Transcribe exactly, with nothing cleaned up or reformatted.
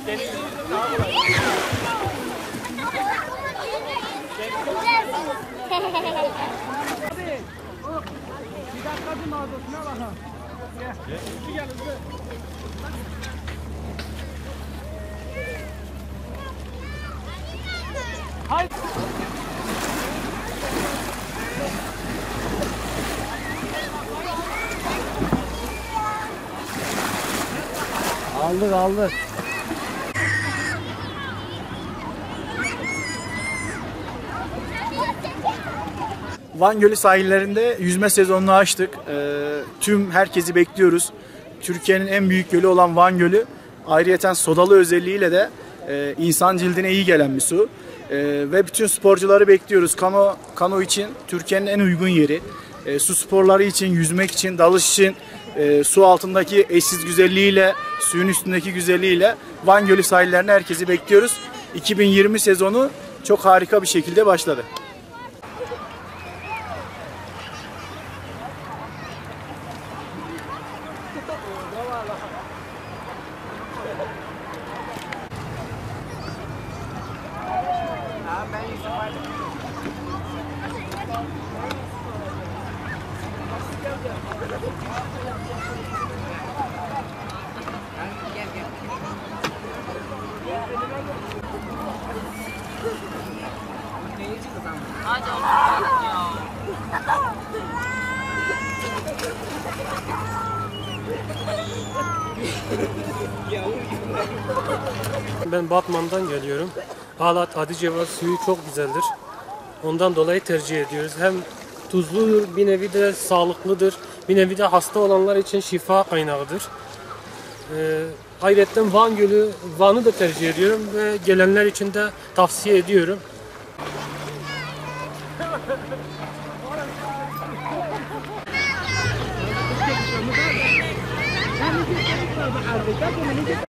Bir dakika bir mağazasına bakalım. Gel. Gel hızlı. Haydi. Aldık aldık. Van Gölü sahillerinde yüzme sezonunu açtık. Ee, tüm herkesi bekliyoruz. Türkiye'nin en büyük gölü olan Van Gölü ayrıyeten sodalı özelliğiyle de e, insan cildine iyi gelen bir su. E, ve bütün sporcuları bekliyoruz. Kano, kano için Türkiye'nin en uygun yeri. E, su sporları için, yüzmek için, dalış için e, su altındaki eşsiz güzelliğiyle, suyun üstündeki güzelliğiyle Van Gölü sahillerine herkesi bekliyoruz. iki bin yirmi sezonu çok harika bir şekilde başladı. Ben Batman'dan geliyorum. Halat Adıceva suyu çok güzeldir. Ondan dolayı tercih ediyoruz. Hem tuzludur, bir nevi de sağlıklıdır. Bir nevi de hasta olanlar için şifa kaynağıdır. Ee, ayrıca Van Gölü, Van'ı da tercih ediyorum ve gelenler için de tavsiye ediyorum.